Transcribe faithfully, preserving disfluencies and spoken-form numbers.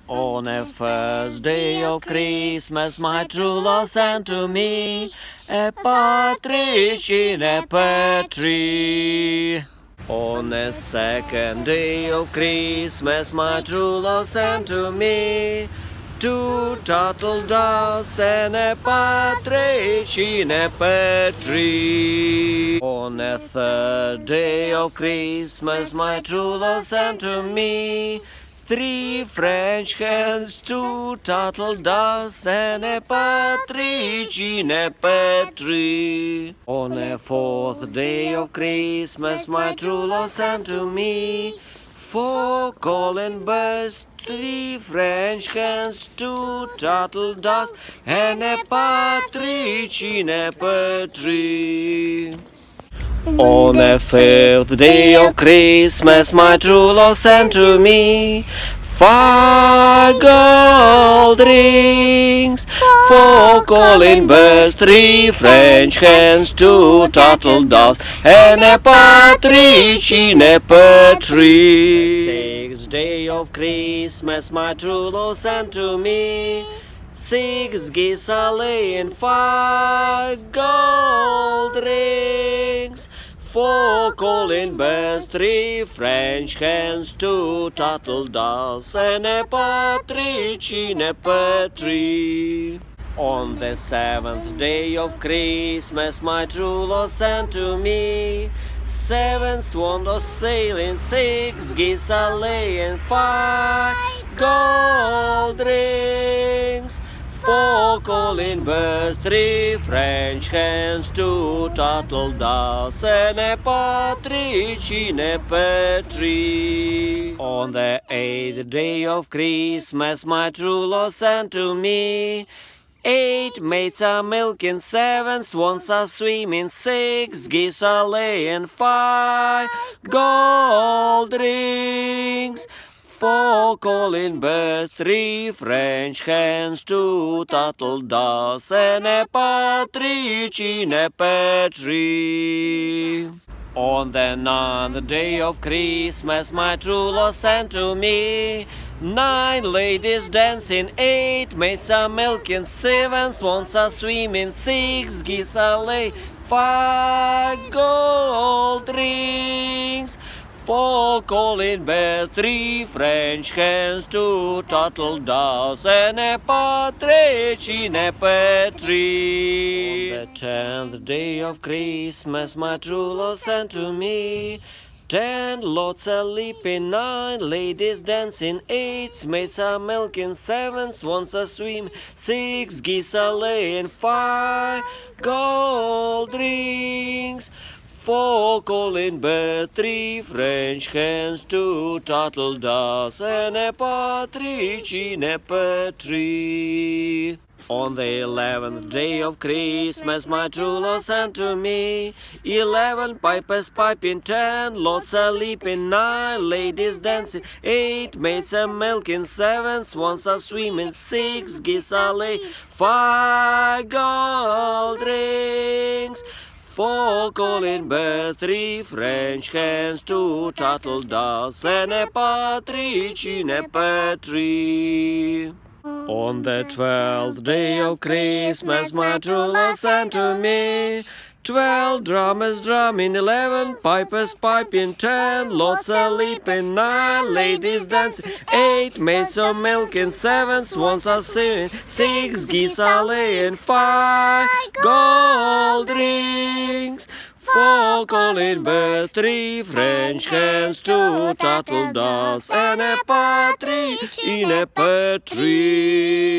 On the first day of Christmas, my true love sent to me a partridge in a pear tree. On the second day of Christmas, my true love sent to me two turtle doves and a partridge in a pear tree. On the third day of Christmas, my true love sent to me three French hens, two turtle doves, and a partridge in a pear tree. On the fourth day of Christmas, my true love sent to me four golden birds, three French hens, two turtle doves, and a partridge in a pear tree. On the fifth day of Christmas, my true love sent to me five gold rings, four golden birds, three French hens, two turtle doves, and a partridge in a pear tree. Sixth day of Christmas, my true love sent to me six geese a laying, five gold rings, four golden birds, three French hens, two turtle doves, and a partridge in a pear tree. On the seventh day of Christmas, my true love sent to me seven swans a sailing, six geese a laying, five gold rings, four golden birds, three French hens, two turtle doves, and a partridge in a pear tree. On the eighth day of Christmas, my true love sent to me eight maids are milking, seven swans are swimming, six geese are laying, five gold rings, four golden birds, three French hens, two turtle doves, and a partridge in a pear tree. On the ninth day of Christmas, my true love sent to me nine ladies dancing, eight maids are milking, seven swans are swimming, six geese are laying, five gold rings, four golden birds, three French hens, two turtle doves, and a partridge in a pear tree. On the tenth day of Christmas, my true love sent to me ten lords are leaping, nine ladies dancing, eight maids are milking, seven swans are swimming, six geese are laying, five gold rings, four golden birds, three French hens, two turtle doves, and a partridge in a pear tree. On the eleventh day of Christmas, my true love sent to me eleven pipers piping, ten lords are leaping, nine ladies dancing, eight maids are milking, seven swans are swimming, six geese are laying, five gold rings, four golden birds, three French hens, two turtle doves, and a partridge in a pear tree. On the twelfth day of Christmas, my true love sent to me twelve drummers drumming, eleven pipers piping, ten lords are leaping, nine ladies dancing, eight maids are milking, seven swans are singing, six geese are laying, five gold rings, four golden birds, three French hens, two turtle doves, and a partridge in a pear tree.